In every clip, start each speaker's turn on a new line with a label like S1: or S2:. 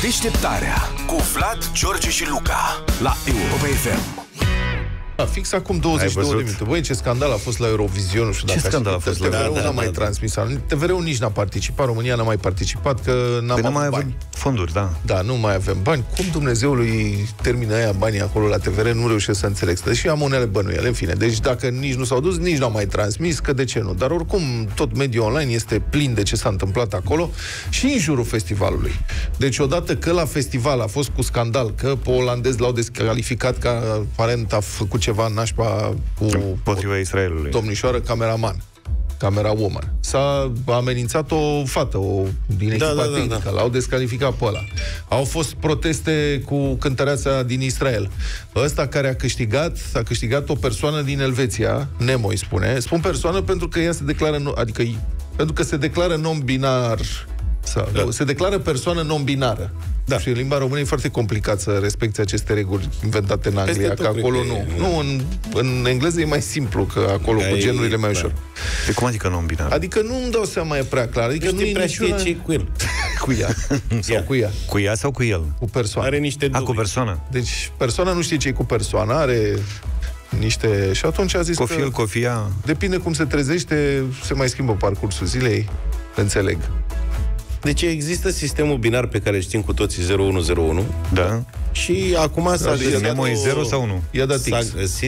S1: Deșteptarea cu Vlad, George și Luca la Europa FM.
S2: Fix acum 22 de minute. Băi, ce scandal a fost la Eurovision, nu știu dacă
S3: scandal a fost la
S2: TVR-ul n-a mai transmis. TVR-ul nici n-a participat, România n-a mai participat, că n-am mai avut
S3: fonduri, da.
S2: Da, nu mai avem bani. Cum Dumnezeului termină aia banii acolo la TVR, nu reușesc să înțeleg. Deși am unele bănuiele, în fine. Deci dacă nici nu s-au dus, nici n-au mai transmis, că de ce nu? Dar oricum, tot mediul online este plin de ce s-a întâmplat acolo și în jurul festivalului. Deci odată că la festival a fost cu scandal, că pe olandez l-au descalificat, că aparent a făcut ceva nașpa cu
S3: împotriva Israelului.
S2: Domnișoară camera woman. S-a amenințat o fată din echipa tehnică. L-au descalificat pe ăla. Au fost proteste cu cântăreața din Israel. Ăsta care a câștigat o persoană din Elveția, Nemo îi spune. Spun persoană pentru că ea se declară, pentru că se declară non-binar. Se declară persoană non-binară. Da. Și în limba română e foarte complicat să respecte aceste reguli inventate în Anglia, că acolo nu. În engleză e mai simplu, că acolo cu genurile mai ușor.
S3: De cum adică non-binar?
S2: Adică nu-mi dau seama, e prea clar. Adică nu e niciuna...
S4: ce cu el.
S2: Cu ea. Sau cu ea.
S3: Cu ea sau cu el?
S2: Cu persoana.
S4: Are niște dubii.
S3: Cu persoana.
S2: Deci persoana nu știe ce e cu persoana, are niște... Și atunci a zis
S3: Cofia.
S2: Depinde cum se trezește, se mai schimbă parcursul zilei. Înțeleg.
S4: Deci există sistemul binar pe care știm cu toții 0101.
S3: Da.
S4: Și acum s-a găsit...
S3: Nemo e 0 sau 1?
S2: I-a dat X.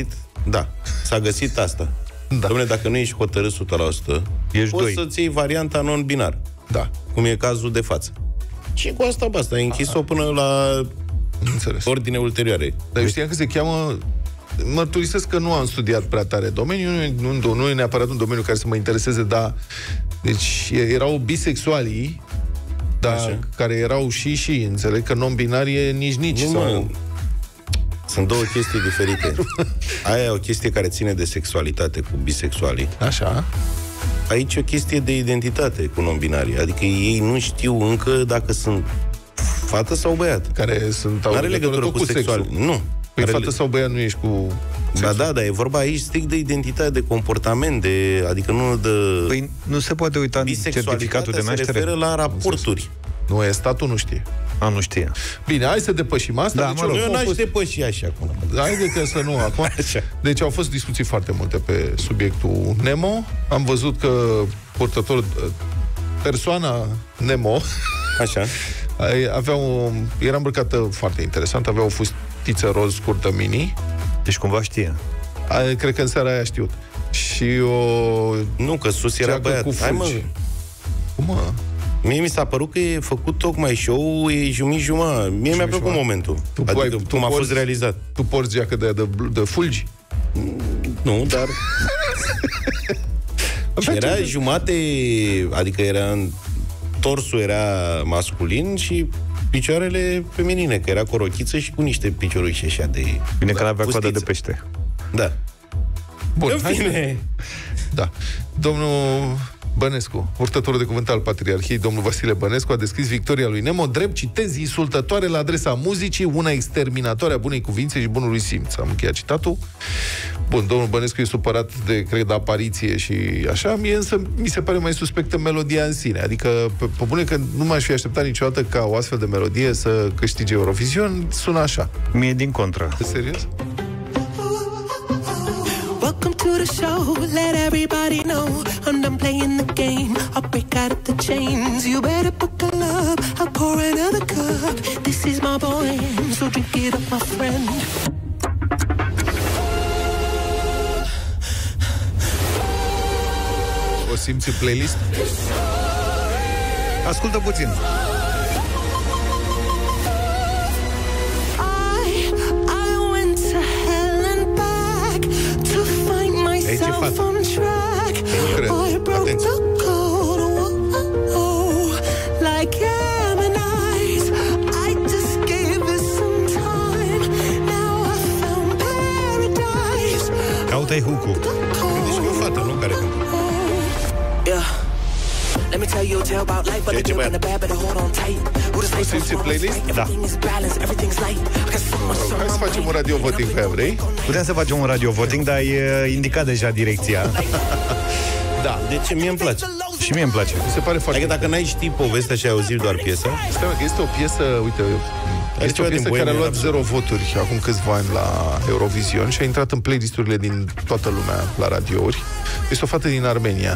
S4: S-a găsit asta. Da. Dom'le, dacă nu ești hotărât 100%, poți să-ți iei varianta non-binar.
S2: Da.
S4: Cum e cazul de față. Și cu asta basta. Ai închis-o până la ordine ulterioare.
S2: Dar eu știam că se cheamă... Mărturisesc că nu am studiat prea tare domeniul, nu e neapărat un domeniu care să mă intereseze, dar... Deci erau bisexualii, dar care erau și, înțeleg că non-binari e nici.
S4: Sunt două chestii diferite. Aia e o chestie care ține de sexualitate cu bisexualii.
S2: Așa.
S4: Aici e o chestie de identitate cu non-binarii. Adică ei nu știu încă dacă sunt fată sau băiat.
S2: Care au legătură cu sexul.
S4: Nu.
S2: Păi fată sau băiat nu ești cu...
S4: Da, e vorba aici strict de identitate, de comportament, adică nu de...
S3: Păi nu se poate uita în certificatul de naștere?
S4: Se referă la raporturi.
S2: Nu, statul nu știe.
S3: Nu știe.
S2: Bine, hai să depășim asta.
S3: Da,
S2: deci
S4: eu n-aș depăși așa acum.
S2: Haide că să nu acum. Deci au fost discuții foarte multe pe subiectul Nemo. Am văzut că persoana Nemo
S4: așa
S2: era îmbrăcată foarte interesant, avea o fustiță roz scurtă mini.
S3: Deci cumva știe.
S2: Cred că în seara aia a știut. Și
S4: Nu, că sus era băiat. Hai mă.
S2: Cum mă?
S4: Mie mi s-a părut că e făcut tocmai show, e jumătate. Mie mi-a plăcut momentul. Adică cum a fost realizat.
S2: Tu porți geacă de fulgi?
S4: Nu, dar... era jumate, adică torsul era masculin și picioarele feminine, că era cu rochiță și cu niște picioruși așa de...
S3: Bine că n-avea coadă de pește.
S4: Da.
S2: Bun,
S4: în fine.
S2: Da. Domnul Bănescu, purtătorul de cuvânt al Patriarhiei, domnul Vasile Bănescu, a descris victoria lui Nemo drept, citez, insultătoare la adresa muzicii, una exterminatoare a bunei cuvințe și bunului simț. Am încheiat citatul. Bun, domnul Bănescu e supărat de, cred, apariție și așa, mie însă mi se pare mai suspectă melodia în sine. Adică, pe bune că nu m-aș fi așteptat niciodată ca o astfel de melodie să câștige Eurovision, sună așa.
S3: Mie din contră.
S2: Serios?
S5: Welcome to the show, let everybody know I'm done playing the game, I'll break out of the chains. You better buckle up, I'll pour another cup. This is my boy, so drink it up, my friend.
S2: O simți playlist?
S3: Ascultă puțin.
S5: Myself on track. I broke the code. Like Gemini's, I just gave it some time. Now I found paradise.
S3: Caută-i hook-ul.
S4: Deci e o fată, nu? Care cântă.
S5: Yeah. Let me tell you a tale about life, but the good and the bad, better hold on tight.
S2: O simți playlist?
S3: Da.
S2: Hai să facem un radio voting pe aia, vrei?
S3: Putem să facem un radio voting, dar e indicat deja direcția.
S4: Da, deci mie îmi place.
S3: Și mie îmi place.
S2: Mi se pare foarte...
S4: Adică dacă n-ai ști povestea și ai auzit doar piesa...
S2: Stai, că este o piesă, uite, este o piesă care a luat 0 voturi acum câțiva ani la Eurovision și a intrat în playlisturile din toată lumea la radiouri. Este o fată din Armenia.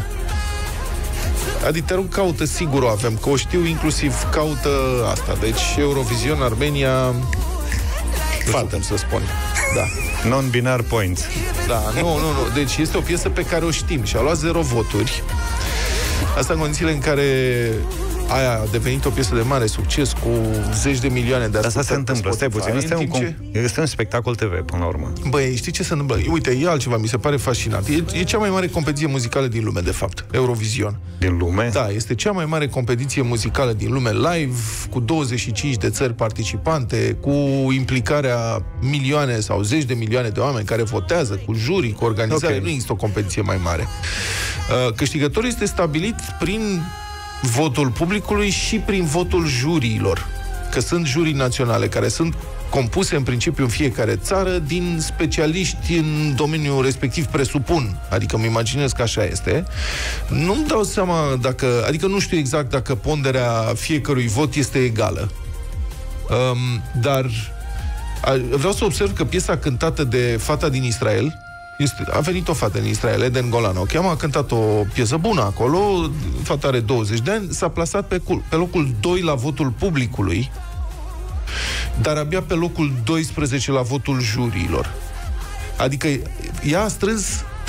S2: Adică te rog, caută, sigur o avem, că o știu, inclusiv caută asta. Deci Eurovision, Armenia... Fată, să spun. Da.
S3: Non-binar points.
S2: Da, nu. Deci este o piesă pe care o știm și a luat 0 voturi. Asta în condițiile în care aia a devenit o piesă de mare succes cu 10 de milioane de
S3: asta se întâmplă, stai puțin, este un spectacol TV până la urmă.
S2: Băi, știi ce se întâmplă? Uite, e altceva, mi se pare fascinant. E cea mai mare competiție muzicală din lume, de fapt, Eurovision.
S3: Din lume?
S2: Da, este cea mai mare competiție muzicală din lume, live, cu 25 de țări participante, cu implicarea milioane sau 10 de milioane de oameni care votează, cu jurii, cu organizare. Okay. Nu există o competiție mai mare. Câștigătorul este stabilit prin votul publicului și prin votul juriilor. Că sunt jurii naționale care sunt compuse în principiu în fiecare țară din specialiști în domeniul respectiv, presupun. Adică îmi imaginez că așa este. Nu-mi dau seama dacă... Adică nu știu exact dacă ponderea fiecărui vot este egală. Dar vreau să observ că piesa cântată de fata din Israel, a venit o fată din Israel, Eden Golan o cheamă, a cântat o piesă bună acolo, fata are 20 de ani, s-a plasat pe locul 2 la votul publicului, dar abia pe locul 12 la votul juriilor. Adică ea a strâns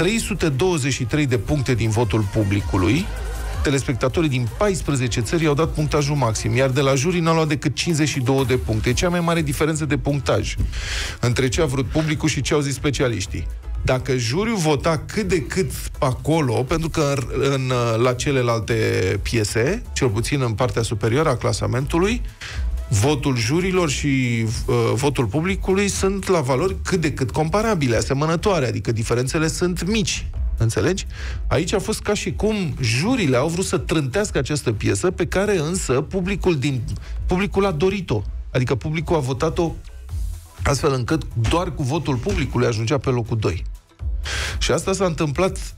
S2: 323 de puncte din votul publicului, telespectatorii din 14 țări i-au dat punctajul maxim, iar de la jurii n-au luat decât 52 de puncte. E cea mai mare diferență de punctaj între ce a vrut publicul și ce au zis specialiștii. Dacă juriul vota cât de cât acolo, pentru că la celelalte piese, cel puțin în partea superioară a clasamentului, votul jurilor și votul publicului sunt la valori cât de cât comparabile, asemănătoare, adică diferențele sunt mici. Înțelegi? Aici a fost ca și cum jurile au vrut să trântească această piesă, pe care însă publicul a dorit-o. Adică publicul a votat-o astfel încât doar cu votul publicului ajungea pe locul 2. Și asta s-a întâmplat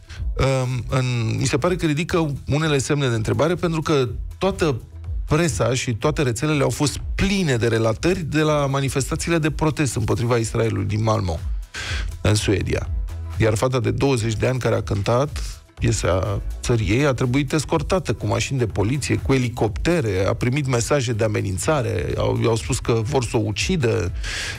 S2: mi se pare că ridică unele semne de întrebare, pentru că toată presa și toate rețelele au fost pline de relatări de la manifestațiile de protest împotriva Israelului din Malmö, în Suedia. Iar fata de 20 de ani care a cântat piesa țării ei a trebuit escortată cu mașini de poliție, cu elicoptere, a primit mesaje de amenințare, i-au spus că vor să o ucidă,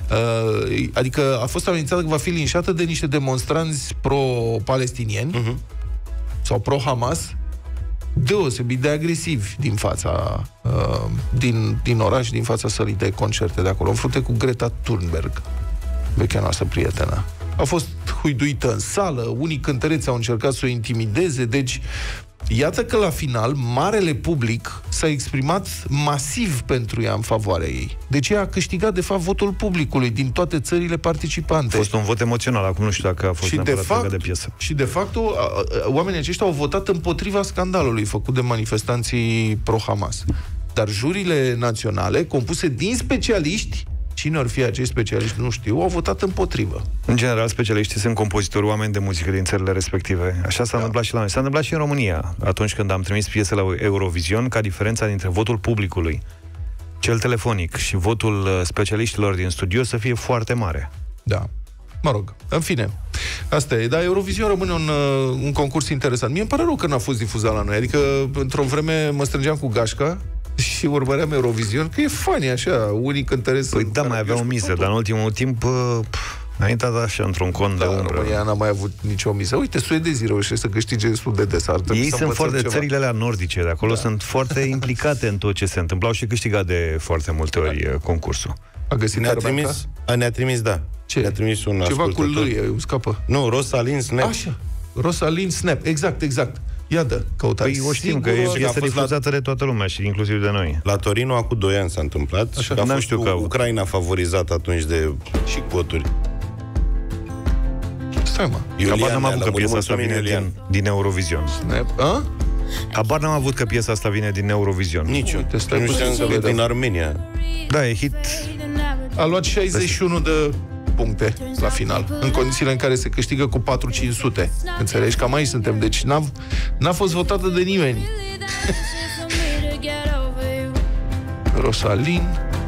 S2: adică a fost amenințată că va fi linșată de niște demonstranți pro-palestinieni sau pro-Hamas, deosebit de agresivi din fața din oraș, din fața sălii de concerte de acolo, în frunte cu Greta Thunberg, vechea noastră prietenă. A fost huiduită în sală, unii cântăreți au încercat să o intimideze, deci iată că la final marele public s-a exprimat masiv pentru ea, în favoarea ei. Deci ea a câștigat de fapt votul publicului din toate țările participante.
S3: A fost un vot emoțional, acum nu știu dacă a fost neapărat de piesă.
S2: Și de fapt oamenii aceștia au votat împotriva scandalului făcut de manifestanții pro-Hamas. Dar jurile naționale, compuse din specialiști, cine ar fi acești specialiști, nu știu, au votat împotrivă.
S3: În general, specialiștii sunt compozitori, oameni de muzică din țările respective. Așa s-a întâmplat și la noi. S-a întâmplat și în România, atunci când am trimis piese la Eurovision, ca diferența dintre votul publicului, cel telefonic, și votul specialiștilor din studio să fie foarte mare.
S2: Da. Mă rog, în fine, asta e. Dar Eurovision rămâne un concurs interesant. Mie îmi pare rău că n-a fost difuzat la noi. Adică, într-o vreme, mă strângeam cu gașca și urmăream Eurovision, că e funny, așa, unii cântăresc...
S3: Păi da, mai avea o miză, dar în ultimul timp a intrat așa într-un cont de umbră.
S2: România n-a mai avut nicio miză. Uite, suedezii reușesc să câștige destul de des.
S3: Ei sunt foarte, țările alea nordice de acolo sunt foarte implicate în tot ce se întâmplă. Au și câștigat de foarte multe ori concursul.
S2: A găsit
S4: ne-a trimis, da.
S2: Ce?
S4: Ne-a trimis un
S2: ceva
S4: ascultător.
S2: Cu lui, scapă.
S4: Nu, Rosalind Snap.
S2: Așa, Rosalind Snap, exact. Iată, căutați.
S3: Păi o știm că e piesă difuzată de toată lumea și inclusiv de noi.
S4: La Torino acum 2 ani s-a întâmplat.
S2: Așa,
S4: a fost Ucraina favorizat atunci de și voturi.
S2: Stai, mă.
S3: Habar n-am avut că piesa asta vine din Eurovision.
S2: Snap.
S3: Habar n-am avut că piesa asta vine din Eurovision.
S4: Nici eu. Din Armenia.
S3: Da, e hit.
S2: A luat 61 de puncte la final, în condițiile în care se câștigă cu 4-500. Înțelegi? Cam aici suntem. Deci n-a fost votată de nimeni. Rosalyn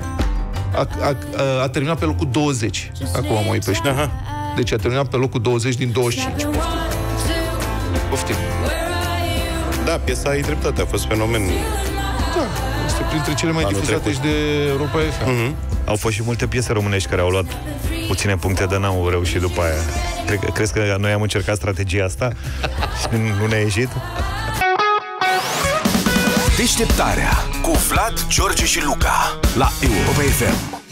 S2: a terminat pe locul 20. Acum mă uit pe știu. Deci a terminat pe locul 20 din 25. Poftim.
S4: Da, piesa ai dreptate, a fost fenomen.
S2: Da, este printre cele mai difuzate și de Europa FM.
S3: Au fost și multe piese românești care au luat puține puncte, dar n-au reușit după aia. Crezi că noi am încercat strategia asta și nu ne-a ieșit?
S1: Deșteptarea cu Vlad, George și Luca la Europa FM.